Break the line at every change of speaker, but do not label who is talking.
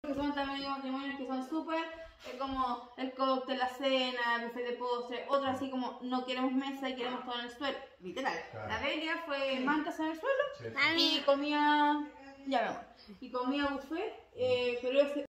Que son también matrimonios que son súper, como el cóctel, la cena, el buffet de postre, otro así como no queremos mesa y queremos todo en el suelo, literal. Claro. La Belia fue mantas en el suelo y comía, ya vemos, y comía buffet, pero ese